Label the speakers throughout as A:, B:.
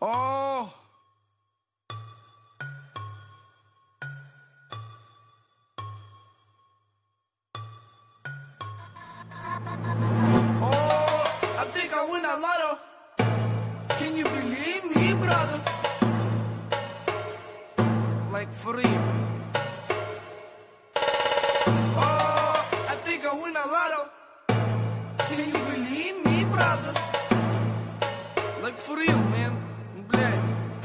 A: Oh. Oh, I think I win a lotto. Can you believe me, brother? Like for real. Oh, I think I win a lotto. Can you believe me, brother? Like for real, man. Блядь.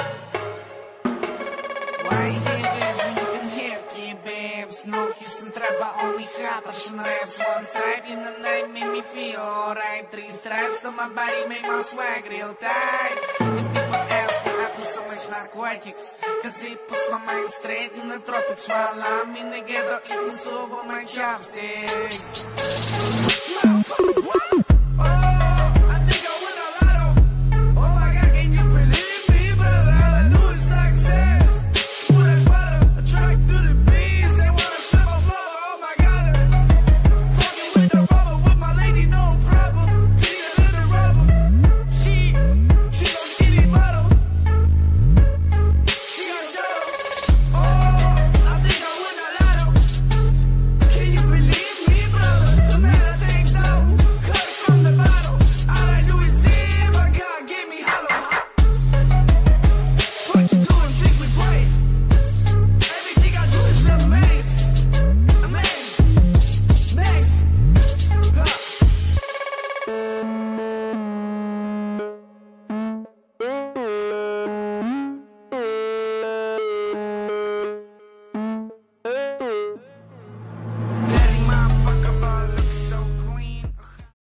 B: Why you hear this when you can hear key, babes? No Houston trap, but only hot Russian raps. One stripe in the night made me feel alright. 3 stripes on my body make my swag real tight. And people ask why I do so much narcotics, cause it puts my mind straight in the tropics while I'm in the ghetto eating soap on my chopsticks. Motherfucker, what?